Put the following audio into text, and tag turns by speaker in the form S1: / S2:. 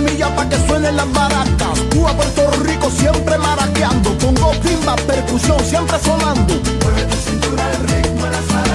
S1: millas pa' que suenen las maracas. Cuba, Puerto Rico, siempre maraqueando. Pongo timba, percusión, siempre sonando.
S2: Mueve tu cintura, el ritmo de la sala.